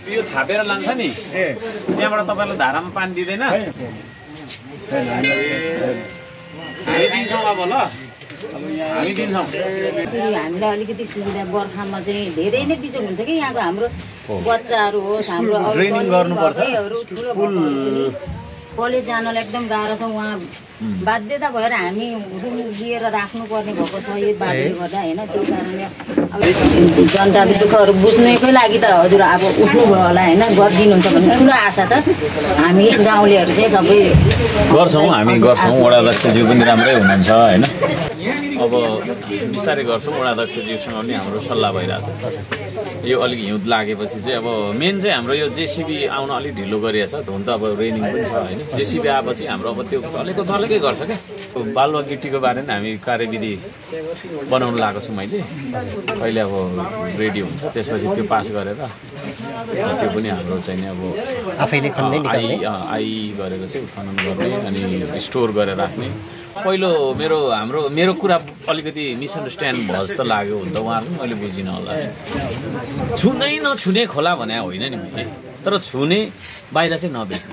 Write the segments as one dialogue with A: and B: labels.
A: यो थापेर लान्छ नि त्यहाँबाट तपाईहरुले धारामा पानी दिदैन हामी दिन्छौँ अब ल हामी दिन्छौँ
B: हामीलाई अलिकति सुविधा बर्खामा चाहिँ धेरै नै बिजोग हुन्छ कि यहाँको हाम्रो बच्चाहरू होस् हाम्रो
A: ट्रेनिङ गर्नुपर्छ
B: ठुलो कलेज जानलाई एकदम गाह्रो छ उहाँ बाध्यता भएर हामी रुम दिएर राख्नुपर्ने भएको छ यो बाटोले गर्दा होइन त्यो कारणले अब जनताको दुःखहरू बुझ्नैकै लागि त हजुर अब उठ्नुभयो होला होइन गरिदिनुहुन्छ भन्ने ठुलो आशा छ हामी गाउँलेहरू चाहिँ सबै
A: हामी गर्छौँ वडा अध्यक्षज्यू पनि राम्रै हुनुहुन्छ होइन अब बिस्तारै गर्छौँ वडा अध्यक्षज्यूसँग पनि हाम्रो सल्लाह भइरहेछ यो अलिक हिउँद लागेपछि चाहिँ अब मेन चाहिँ हाम्रो यो जेसीबी आउन अलिक ढिलो गरिएको छ हुन त अब रेनिङ पनि छ होइन जेसीबी आएपछि हाम्रो अब त्यो चलेकै गर्छ क्या बालुवा गिट्टीको बारेमा हामी कार्यविधि बनाउनु लागेको छु मैले अहिले अब रेडी हुन्छ त्यसपछि त्यो पास गरेर त्यो पनि हाम्रो चाहिँ अब
C: आफैले
A: आई गरेर चाहिँ उत्खनन गर्ने अनि स्टोर गरेर राख्ने पहिलो मेरो कुरा अलिकति मिसअन्डरस्ट्यान्ड भयो जस्तो लाग्यो हुन्छ उहाँहरू मैले बुझिनँ होला छुनै नछुने खोला भने होइन नि मैले तर छुने बाहिर चाहिँ नबेच्ने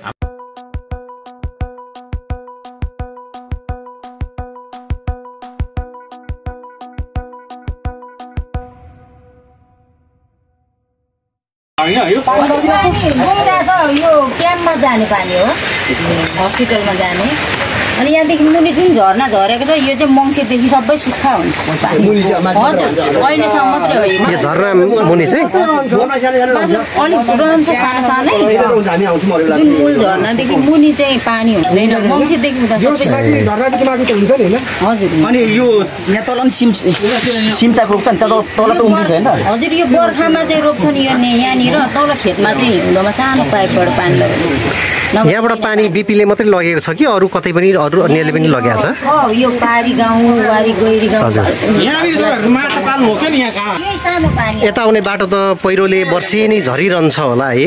B: यो क्याम्पमा जाने पानी हो हस्पिटलमा जाने अनि यहाँदेखि मुनि जुन झर्ना झरेको छ यो चाहिँ मङ्सिरदेखि सबै सुक्खा हुन्छ हजुर अहिलेसम्म मात्रै हो
C: यो झर्ना मुनि चाहिँ
B: अलिक रहन्छ सानो सानै जुन मूल झर्नादेखि मुनि चाहिँ पानी हुँदैन मङ्सिरदेखि उता सबै
D: झर्नादेखि माथि त हुन्छ नि होइन
B: हजुर
E: अनि यो यहाँ तल सिमसाक रोप्छ नि तल त उम्रिन्छ होइन
B: हजुर यो बर्खामा चाहिँ रोप्छन् यहाँनिर तल खेतमा चाहिँ हिउँदोमा सानो पाइपबाट पानी लगाउँछ
C: यहाँबाट पानी बिपीले मात्रै लगेको छ कि अरू कतै पनि अरू अन्यले पनि लगेको छ
B: यो पारी गाउँ वारी गैरी गाउँ
C: यता आउने बाटो त पहिरोले वर्षै नै झरिरहन्छ होला है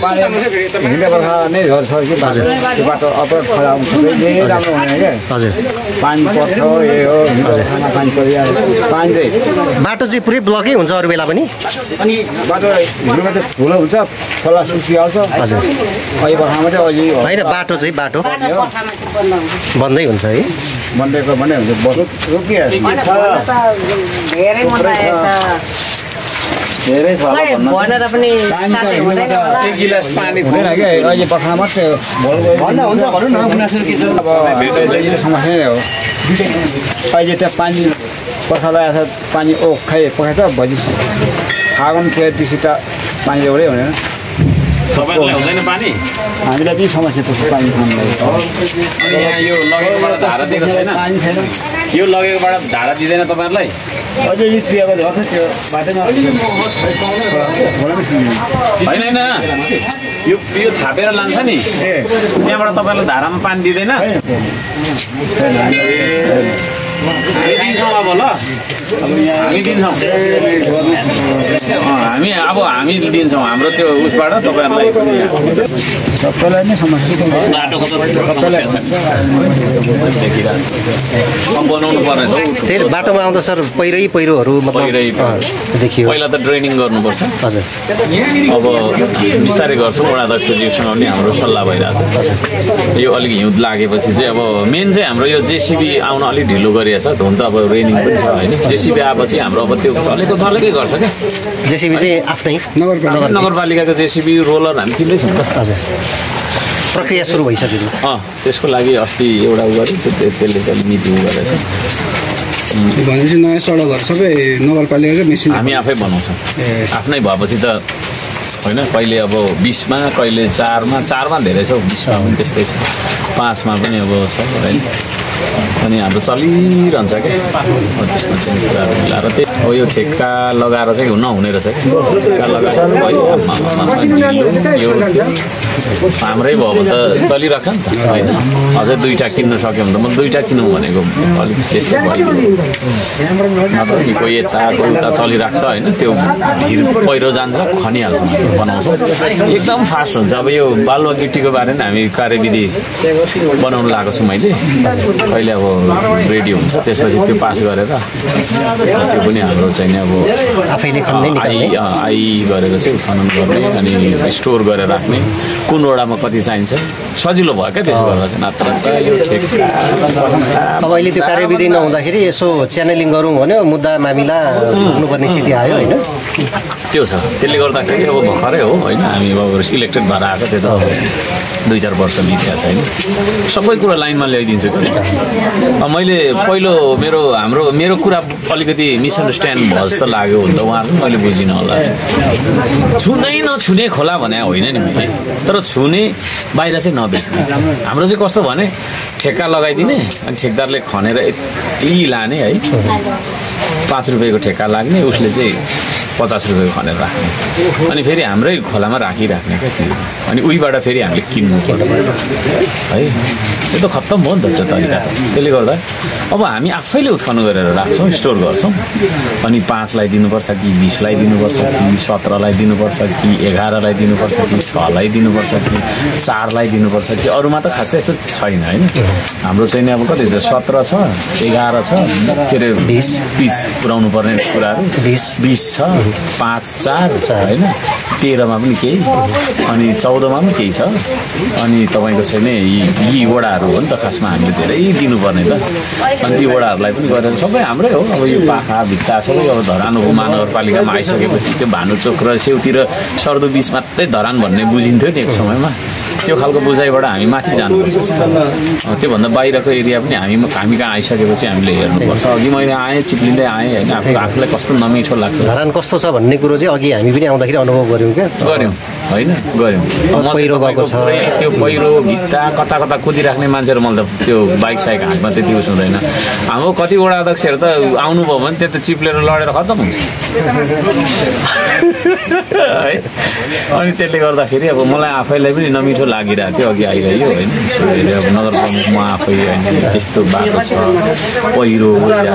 C: बाटो चाहिँ पुरै ब्लकै हुन्छ अरू बेला पनि
D: अनि बाटो ठुलो हुन्छ खोला सुकिहाल्छ
C: होइन बाटो चाहिँ बाटो बन्दै हुन्छ है
D: बन्दैको भन्दै हुन्छ धेरै छ
E: भनेर पनि
A: एक गिलास पानी
D: हुँदैन क्या अहिले बर्खामा मात्रै समस्या नै हो अहिले त्यहाँ पानी बर्खा लगाएको छ पानी पखाइ त भोलि फागुन खेतदेखि त पानी एउटै हुँदैन
A: तपाईहरुलाई हुँदैन पानी
D: हामीलाई पनि समस्या पर्छ पानी खानलाई
A: यहाँ यो लगेकोबाट धारा दिएको छैन यो लगेकोबाट धारा दिँदैन तपाईहरुलाई
D: अझै यो क्रियाको घर छ त्यो बाटोमा
A: होइन यो थापेर लान्छ नि त्यहाँबाट तपाईहरुले धारामा पानी दिँदैन हामी दिन्छौँ अब ल हामी दिन्छौँ हामी दिन्छौँ हाम्रो त्यो उसबाट तपाईहरुलाई
D: सबैलाई नै समस्या
A: बाटोको त बनाउनु पर्ने छ
C: त्यही बाटोमा आउँदा सर पहिरोहरू देखियो
A: पहिला त ड्रेनिङ गर्नुपर्छ
C: हजुर
A: अब बिस्तारै गर्छौँ वडा अध्यक्षज्यूसँग पनि हाम्रो सल्लाह भइरहेछ यो अलिक हिउँद लागेपछि चाहिँ अब मेन चाहिँ हाम्रो यो जेसीबी आउन अलिक ढिलो गरिएको छ हुन त अब रेनिङ पनि छ होइन जेसीबी आएपछि हाम्रो अब त्यो चलेकै गर्छ क्या
C: जेसीबी चाहिँ आफ्नै
A: नगरपालिकाको जेसीबी रोलर हामी किन्दैछौँ त
C: हजुर प्रक्रिया सुरु भइसक्यो
A: त्यसको लागि अस्ति एउटा उ गर्यो त्यसले चाहिँ मिटिङ गरेछ
F: भनेपछि नयाँ सडकहरू सबै नगरपालिकाकै मेसिन
A: हामी आफै बनाउँछौँ आफ्नै भएपछि त होइन कहिले अब 20मा कहिले 4मा धेरै छ 20मा पनि त्यस्तै छ 5मा पनि अब छ होइन अनि हाम्रो चलिरहन्छ क्या त्यसमा चाहिँ कुराहरू मिलाएर त्यही हो यो ठेक्का लगाएर चाहिँ नहुने रहेछ क्या ठेक्का लगाएर हाम्रै भयो भने त चलिरहेको छ नि त होइन अझै 2टा किन्न सक्यो भने त म 2टा किनौँ भनेको अलिक त्यस्तो भयो कोही यता चलिरहेको छ होइन त्यो भिर पहिरो जान्छ खनिहाल्छ बनाउँछौँ एकदम फास्ट हुन्छ अब यो बालुवा गिट्टीको बारेमा हामी कार्यविधि बनाउनु लागेको छु मैले अहिले अब रेडी हुन्छ त्यसपछि त्यो पास गरेर त्यो पनि हाम्रो चाहिँ नि अब
C: आफैले खन्ने
A: आई गरेको चाहिँ उत्खनन गर्ने अनि स्टोर गरेर राख्ने कुन वडामा कति चाहिन्छ सजिलो भयो क्या त्यसो गर्दा चाहिँ नत्र यो ठेक्का
C: अब अहिले त्यो कार्यविधि नहुँदाखेरि यसो च्यानलिङ गरौँ भन्यो मुद्दा मामिला हुनुपर्ने स्थिति आयो होइन
A: त्यो छ त्यसले गर्दाखेरि अब भर्खरै हो होइन हामी अब इलेक्टेड भएर आएको त्यो त 2-4 वर्ष बितेको छैन सबै कुरा लाइनमा ल्याइदिन्छु कि मैले पहिलो मेरो कुरा अलिकति मिसअन्डरस्ट्यान्ड भयो जस्तो लाग्यो भने त उहाँहरू मैले बुझिनँ होला छुनै नछुने खोला भने होइन नि मैले तर छुने बाहिर चाहिँ नबेच्ने हाम्रो चाहिँ कस्तो भने ठेक्का लगाइदिने अनि ठेकदारले खनेर यति लाने है 5 रुपियाँको ठेक्का लाग्ने उसले चाहिँ 50 रुपियाँको खनेर राख्ने अनि फेरि हाम्रै खोलामा राखिराख्ने क्या त्यो अनि उहीबाट फेरि हामीले किन्नु पर्यो है त्यो त खत्तम भयो नि त त्यो तरिका त्यसले गर्दा अब हामी आफैले उत्खनन गरेर राख्छौँ स्टोर गर्छौँ अनि 5लाई दिनुपर्छ कि 20लाई दिनुपर्छ कि 17लाई दिनुपर्छ कि 11लाई दिनुपर्छ कि 6लाई दिनुपर्छ कि 4लाई दिनुपर्छ कि अरूमा त खासै यस्तो छैन होइन हाम्रो चाहिँ नि अब कति 17 छ 11 छ के अरे 20 पुऱ्याउनु पर्ने कुराहरू 20 छ 5 4 होइन 13मा पनि केही अनि 14मा पनि केही छ अनि तपाईँको चाहिँ नि यी वडाहरू हो नि त खासमा हामीले धेरै दिनुपर्ने त अनि ती वडाहरूलाई पनि गरेर सबै हाम्रै हो अब यो पाखा भित्ता सबै अब धरान उपमहानगरपालिकामा आइसकेपछि त्यो भानुचोक र सेउतिर सर्दो बिच मात्रै धरान भन्ने बुझिन्थ्यो नि एक समयमा त्यो खालको बुझाइबाट हामी माथि जानुपर्छ त्योभन्दा बाहिरको एरिया पनि हामी कहाँ आइसकेपछि हामीले हेर्नुपर्छ अघि मैले आएँ चिप्लिँदै आएँ होइन आफूलाई कस्तो नमिठो लाग्छ
C: धरान कस्तो छ भन्ने कुरो चाहिँ अघि हामी पनि आउँदाखेरि अनुभव गऱ्यौँ क्या
A: गऱ्यौँ होइन गऱ्यौँ
C: पहिरो गएको छ
A: त्यो पहिरो भित्ता कता कता कुदिराख्ने मान्छेहरू मैले त त्यो बाइक साइक हातमा त्यति उस हुँदैन हाम्रो कतिवटा अध्यक्षहरू त आउनुभयो भने त्यो त चिप्लेर लडेर खत्तम हुन्छ है अनि त्यसले गर्दाखेरि अब मलाई आफैलाई पनि नमिठो लागिरहेको थियो अघि आइरह्यो होइन अब नगर प्रमुखमा आफै होइन त्यस्तो बाटो छ पहिरो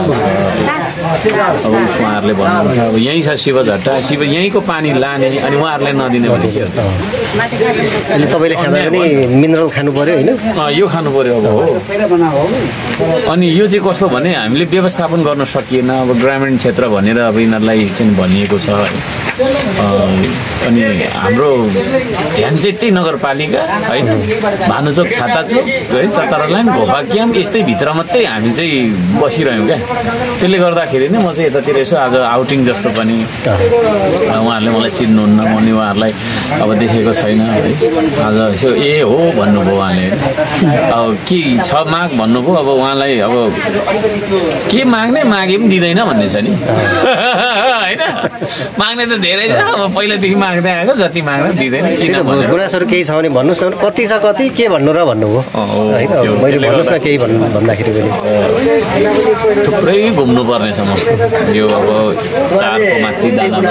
A: अब उहाँहरूले भन्नुहुन्छ अब यहीँ छ शिवझट्टा यहीँको पानी लाने अनि उहाँहरूलाई नदिने भने के
C: अनि तपाईँले खाँदा पनि मिनरल खानु पर्यो होइन
A: यो खानु पर्यो अब हो अनि यो चाहिँ कस्तो भने हामीले व्यवस्थापन गर्न सकिएन अब ग्रामीण क्षेत्र भनेर अब यिनीहरूलाई चाहिँ भनिएको छ अनि हाम्रो ध्यान चाहिँ त्यही नगरपालिका होइन भानुचोक छाताचोक है चतरालाइन घोपाक्याम यस्तै भित्र मात्रै हामी चाहिँ बसिरह्यौँ क्या त्यसले गर्दाखेरि नै म चाहिँ यतातिर यसो आज आउटिङ जस्तो पनि उहाँहरूले मलाई चिन्नुहुन्न म नि उहाँहरूलाई अब देखेको छैन है आज यसो ए हो भन्नुभयो उहाँले अब के छ माग भन्नुभयो अब उहाँलाई अब के माग्ने मागे पनि दिँदैन भन्ने छ नि होइन माग्ने त धेरै छ अब पहिलादेखि माग्दै आएको जति माग्दा दिँदैन किन
C: गुनासोहरू केही छ भने भन्नुहोस् न कति छ कति के भन्नु र भन्नुभयो होइन मैले भन्नुहोस् न केही भन्दाखेरि पनि
A: थुप्रै घुम्नु पर्नेछ म यो अब चारको माथि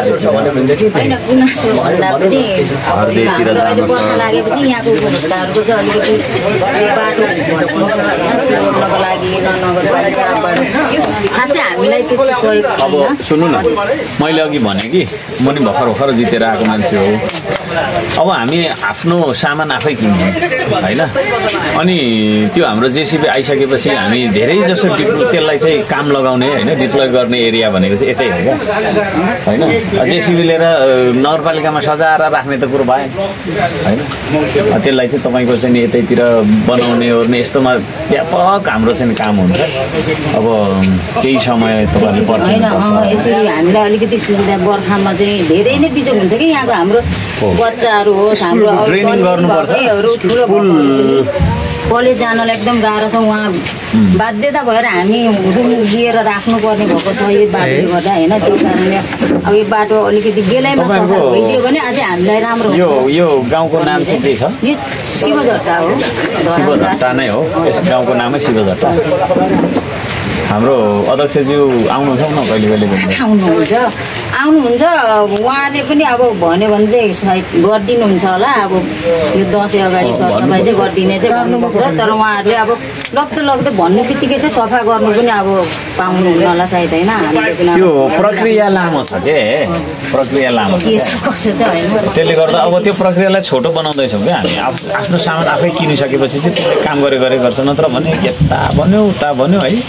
A: हर्देतिर जानु
B: लागेपछि यहाँको उपभोक्ताहरूको चाहिँ अलिकति बाटो भनिदिनुको लागि नगरपालिकाबाट खासै हामीलाई त्यस्तो सहयोग
A: अब सुन्नु न मैले अघि भने कि म नि भर्खर जितेर आएको मान्छे हो अब हामी आफ्नो सामान आफै किन्छौँ होइन अनि त्यो हाम्रो जेसिबी आइसकेपछि हामी धेरै जसो त्यसलाई चाहिँ काम लगाउने होइन डिप्लोय गर्ने एरिया भनेको चाहिँ यतै हो क्या होइन जेसिबी लिएर नगरपालिकामा सजाएर राख्ने त कुरो भएन होइन त्यसलाई चाहिँ तपाईँको चाहिँ यतैतिर बनाउने ओर्ने यस्तोमा व्यापक हाम्रो चाहिँ काम हुन्छ अब केही समय तपाईँहरूले
B: पर्खिनुपर्छ यसरी हामीलाई अलिकति सुविधा बर्खामा चाहिँ धेरै नै बिजोग हुन्छ कि यहाँको हाम्रो बच्चाहरू होस् हाम्रो ठुलो कलेज जानलाई एकदम गाह्रो छ उहाँ बाध्यता भएर हामी रुम लिएर राख्नुपर्ने भएको छ यो बाटोले गर्दा होइन त्यो कारणले अब यो बाटो अलिकति बेलैमा सफा भइदियो भने अझै हामीलाई राम्रो हुन्छ
A: यो गाउँको नाम चाहिँ के छ
B: यो शिवझट्टा हो
A: शिवझट्टा नै हो यस गाउँको नामै शिवझट्टा हाम्रो अध्यक्षज्यू आउनुहुन्छ न कहिले
B: आउनुहुन्छ उहाँले पनि अब भन्यो भने चाहिँ सायद गरिदिनुहुन्छ होला अब यो दसैँ अगाडि सरसफाइ चाहिँ गरिदिने चाहिँ भन्नुभएको छ तर उहाँहरूले अब लग्दै भन्ने बित्तिकै चाहिँ सफा गर्नु पनि अब पाउनुहुन्न होला सायद होइन हामीले पनि
A: त्यो प्रक्रिया लामो छ के प्रक्रिया लामो
B: के छ कसो छ होइन
A: त्यसले गर्दा अब त्यो प्रक्रियालाई छोटो बनाउँदैछौँ क्या हामी आफ्नो सामान आफै किनिसकेपछि चाहिँ त्यसले काम गरे गर्छ नत्र भने यता भन्यो उता भन्यो है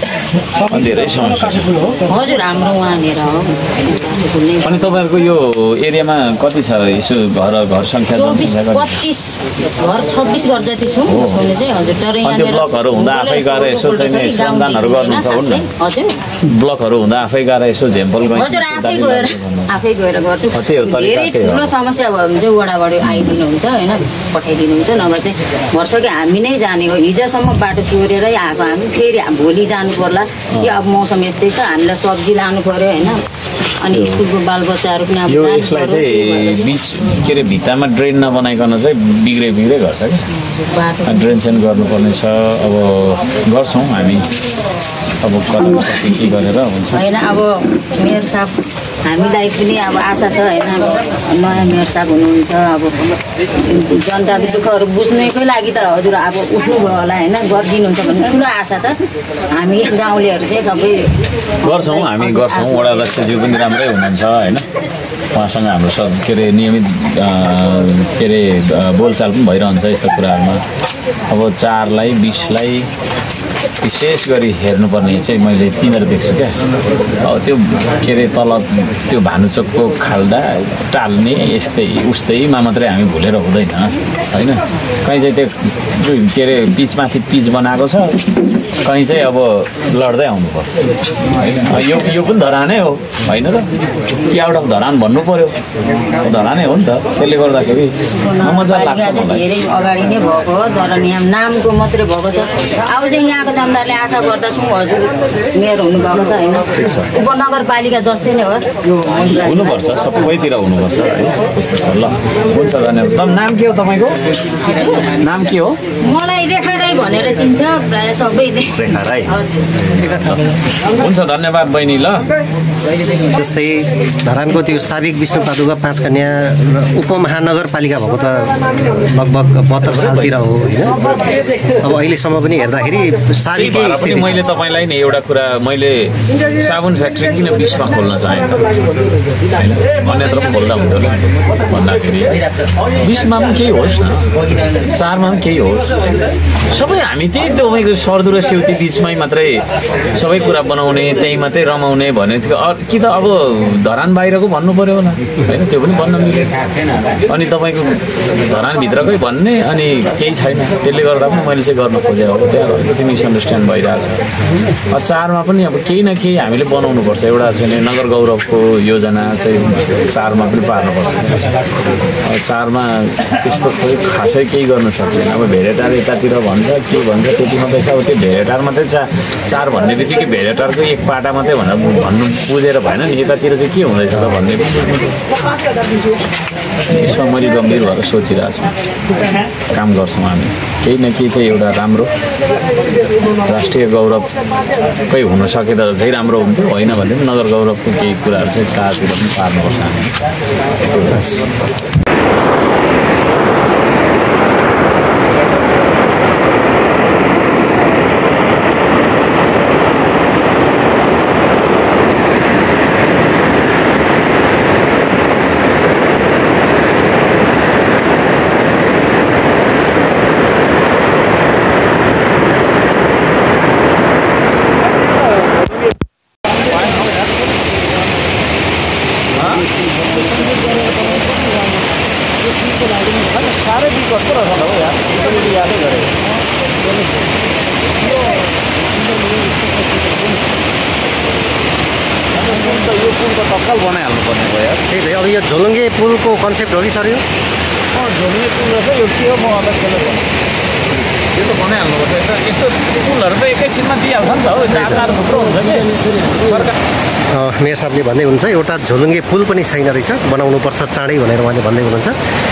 A: धेरै समस्या छ।
B: हजुर हाम्रो वहाँनिर हो।
A: अनि तपाईँहरूको यो एरियामा कति छ यसो घर सङ्ख्या?
B: 24-25 घर 26 घर जति छौँ सुन्नु चाहिँ हजुर। तर
A: यहाँ ब्लकहरू हुँदा आफै गएर यसो चाहिँ श्रमदानहरू गर्नुहुन्छ हुन्न?
B: हजुर
A: ब्लकहरू हुँदा आफै गएर यसो झेम्पल
B: हजुर आफै गएर गर्छु। धेरै ठुलो समस्या भयो भने चाहिँ वडाबाट आइदिनुहुन्छ होइन, पठाइदिनुहुन्छ। नभए चाहिँ वर्षकै हामी नै जानेको, हिजोसम्म बाटो चोरेरै आएको हामी, फेरि भोलि जानु पर्ला। यो अब मौसम यस्तै छ, हामीलाई सब्जी लानु पर्यो होइन, अनि स्कुलको बालबच्चाहरू पनि
A: यो यसलाई चाहिँ बिच के अरे भित्तामा ड्रेन नबनाइकन चाहिँ बिग्रे गर्छ कि
B: बाटो
A: ड्रेन चाहिँ गर्नुपर्ने छ। अब गर्छौँ हामी, अब के गरेर हुन्छ
B: होइन। अब मेयर साहब हामीलाई पनि अब आशा छ होइन, नयाँ मेयर साहब हुनुहुन्छ। अब जनताको दुःखहरू बुझ्नैकै लागि त हजुर अब उठ्नुभयो होला होइन, गरिदिनुहुन्छ भन्ने ठुलो आशा छ। हामी गाउँलेहरू चाहिँ सबै
A: गर्छौँ वडा अध्यक्षज्यू पनि राम्रै हुनुहुन्छ होइन, उहाँसँग हाम्रो सब के अरे नियमित के अरे बोलचाल पनि भइरहन्छ यस्तो कुराहरूमा। अब 4लाई 20लाई विशेष गरी हेर्नुपर्ने चाहिँ मैले तिनीहरू देख्छु क्या। अब त्यो के अरे तल त्यो भानुचोकको खाल्डा टाल्ने यस्तै उस्तैमा मात्रै हामी भुलेर हुँदैन होइन। कहीँ चाहिँ त्यो के अरे पिचमाथि पिच बनाएको छ, कहीँ चाहिँ अब लड्दै आउनुपर्छ होइन। यो पनि धरानै हो होइन र, कि आउट अफ धरान भन्नु पर्यो, धरानै हो नि त। त्यसले गर्दाखेरि मजा लाग्छ मलाई।
B: धेरै अगाडि नै भएको हो, धरान यहाँ नामको मात्रै भएको छ। अब चाहिँ यहाँको जनताले आशा गर्दछौँ हजुर मेयर हुनुभएको छ होइन, उपनगरपालिका जस्तै नै होस्,
A: हुनुपर्छ, सबैतिर हुनुपर्छ है। त्यस्तो छ ल, हुन्छ धन्यवाद। नाम के हो तपाईँको? नाम के हो?
B: मलाई रेखा राई भनेर चिन्छ प्राय सबैले।
A: रेखा राई, हुन्छ धन्यवाद बहिनी ल।
C: जस्तै धरानको त्यो साबिक विष्णुपादुका 5 कन्या उपमहानगरपालिका भएको त लगभग 72 सालतिर हो होइन। अब अहिलेसम्म पनि हेर्दाखेरि साबिकै स्थिति।
A: मैले तपाईँलाई नि एउटा कुरा, मैले साबुन फ्याक्ट्री किन 20मा खोल्न चाहेँ होइन, अन्यत्र पनि खोल्दा हुन्थ्यो होला भन्दाखेरि 20मा पनि केही होस् न, 4मा पनि केही होस्, सबै हामी त्यही तपाईँको सर्दु र सेउती बिचमै मात्रै सबै कुरा बनाउने, त्यही मात्रै रमाउने भन्ने थियो कि त अब धरान बाहिरको भन्नु पर्यो होला होइन, त्यो पनि भन्न मिल्यो। अनि तपाईँको धरानभित्रकै भन्ने अनि केही छैन, त्यसले गर्दा पनि मैले चाहिँ गर्न खोजेँ हो। त्यहाँ अलिकति मिसअन्डरस्ट्यान्ड भइरहेछ। 4मा पनि अब केही न केही हामीले बनाउनुपर्छ। एउटा चाहिँ नगर गौरवको योजना चाहिँ 4मा पनि पार्नुपर्छ। 4मा त्यस्तो खोइ खासै केही गर्नु सक्दैन। अब भेरेटार यतातिर भन्छ के भन्छ त्यति मात्रै छ। अब त्यो भेरेटार मात्रै 4 भन्ने बित्तिकै भेरेटारको एक पाटा मात्रै भनेर भन्नु बुझेर भएन नि, यतातिर चाहिँ के हुँदैछ त भन्ने यसमा मैले गम्भीर भएर सोचिरहेको छु। काम गर्छौँ हामी, केही न केही चाहिँ एउटा राम्रो राष्ट्रिय गौरवकै हुन सके त चाहिँ राम्रो हुन्थ्यो, होइन भने पनि नगर गौरवको केही कुराहरू चाहिँ 4तिर पनि पार्नुपर्छ हामी।
C: अब यो झोलुङ्गे पुलको कन्सेप्ट हो कि सर? यो
A: झोलुङ्गे पुल रहेछ यो, के हो म अब यो त बनाइहाल्नुपर्छ। यस्तो पुलहरू त एकैछिनमा दिइहाल्छ नि त हो, 4 फुट हुन्छ कि सरकार।
C: मेयर साहबले भन्दै हुनुहुन्छ एउटा झोलुङ्गे पुल पनि छैन रहेछ, बनाउनुपर्छ चाँडै भनेर उहाँले भन्दै हुनुहुन्छ।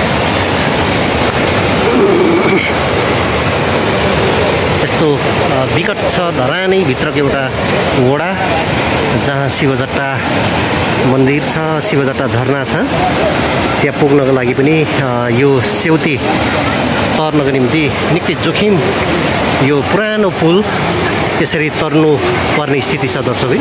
C: यस्तो विकट छ धरानै भित्रको एउटा वडा जहाँ शिवजट्टा मन्दिर छ, शिवजट्टा झरना छ। त्यहाँ पुग्नको लागि पनि यो सेउती तर्नको निम्ति निकै जोखिम, यो पुरानो पुल त्यसरी तर्नु पर्ने स्थिति छ दर्शकहरू।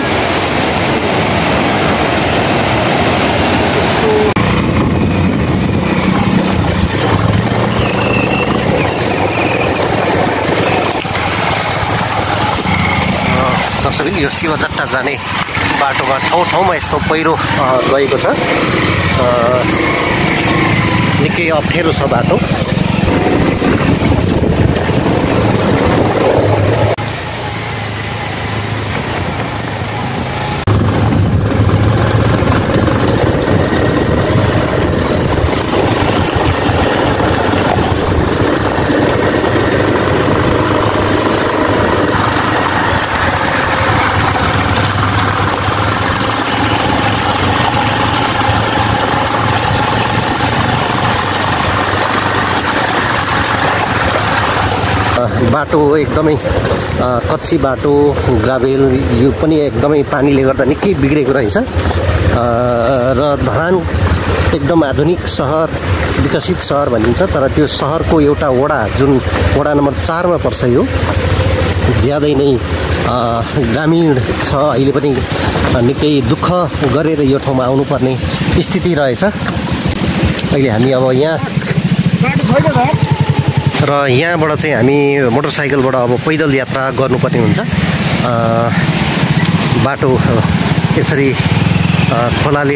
C: दर्शकबिन यो शिवजट्टा जाने बाटोमा ठाउँमा यस्तो पहिरो गएको छ। निकै अप्ठ्यारो छ बाटो। बाटो एकदमै कच्ची बाटो, ग्राभेल, यो पनि एकदमै पानीले गर्दा निकै बिग्रेको रहेछ। र धरान एकदम आधुनिक सहर, विकसित सहर भनिन्छ, तर त्यो सहरको एउटा वडा जुन वडा नम्बर 4 मा पर्छ, यो ज्यादै नै ग्रामीण छ। अहिले पनि निकै दुःख गरेर यो ठाउँमा आउनुपर्ने स्थिति रहेछ। अहिले हामी अब यहाँ र यहाँबाट चाहिँ हामी मोटरसाइकलबाट अब पैदल यात्रा गर्नुपर्ने हुन्छ। बाटो यसरी खोलाले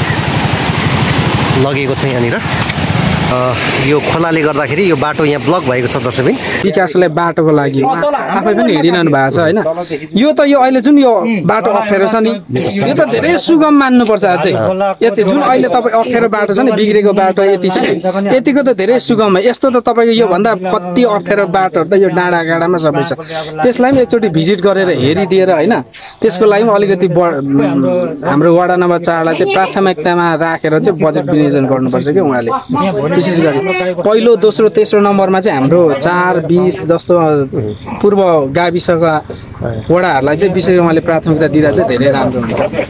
C: लगेको छ यहाँनिर। यो खोलाले गर्दाखेरि यो बाटो यहाँ ब्लक भएको छ दर्शकबिन।
F: विकासलाई बाटोको लागि आफै पनि हिँडिरहनु भएको छ होइन। यो त यो अहिले जुन यो बाटो अप्ठ्यारो छ नि, यो त धेरै सुगम मान्नुपर्छ अझै। यति जुन अहिले तपाईँ अप्ठ्यारो बाटो छ नि, बिग्रेको बाटो यति छ, यतिको त धेरै सुगम हो। यस्तो त तपाईँको योभन्दा कति अप्ठ्यारो बाटोहरू त यो डाँडा गाडामा सबै छ। त्यसलाई पनि एकचोटि भिजिट गरेर हेरिदिएर होइन, त्यसको लागि पनि अलिकति हाम्रो वडा नम्बर 4 लाई चाहिँ प्राथमिकतामा राखेर चाहिँ बजेट विनियोजन गर्नुपर्छ कि उहाँले। विशेष गरी पहिलो, दोस्रो, तेस्रो नम्बरमा चाहिँ हाम्रो 4, 20 जस्तो पूर्व गाविसका वडाहरूलाई चाहिँ विशेष उहाँले प्राथमिकता दिँदा चाहिँ धेरै राम्रो हुन्छ।